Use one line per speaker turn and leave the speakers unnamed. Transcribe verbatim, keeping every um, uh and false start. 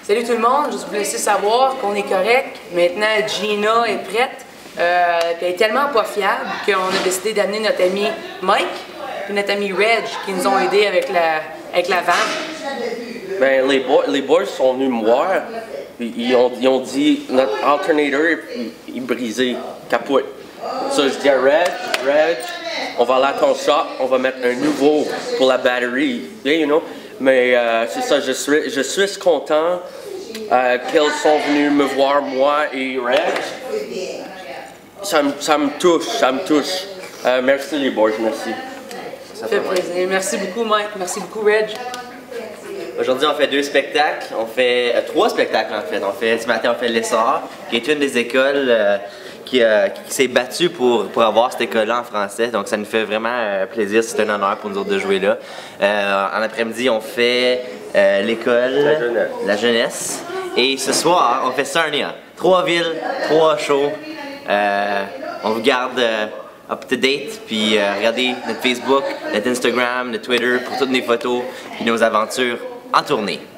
Salut tout le monde, juste vous laisser savoir qu'on est correct. Maintenant, Gina est prête. Euh, puis elle est tellement pas fiable qu'on a décidé d'amener notre ami Mike et notre ami Reg qui nous ont aidés avec la, avec la vanne.
Ben, les, boys, les boys sont venus me voir. Ils ont, ils ont dit notre alternator est, est brisé, capote. Ça, so, je dis à Reg, Reg, on va aller à ton shop, on va mettre un nouveau pour la batterie. Yeah, you know? Mais euh, c'est ça, je suis, je suis content euh, qu'ils sont venus me voir, moi et Reg. Ça me, ça me touche, ça me touche. Euh, merci les boys, merci.
Ça fait plaisir. Merci beaucoup Mike, merci beaucoup Reg.
Aujourd'hui, on fait deux spectacles. On fait euh, trois spectacles en fait. On fait ce matin, on fait l'Essor, qui est une des écoles euh, qui, euh, qui s'est battue pour, pour avoir cette école-là en français. Donc, ça nous fait vraiment euh, plaisir. C'est un honneur pour nous autres de jouer là. Euh, en après-midi, on fait euh, l'école,
la jeunesse.
la jeunesse. Et ce soir, on fait Sarnia. Trois villes, trois shows. Euh, on vous garde euh, up to date, puis euh, regardez notre Facebook, notre Instagram, notre Twitter pour toutes nos photos et nos aventures en tournée.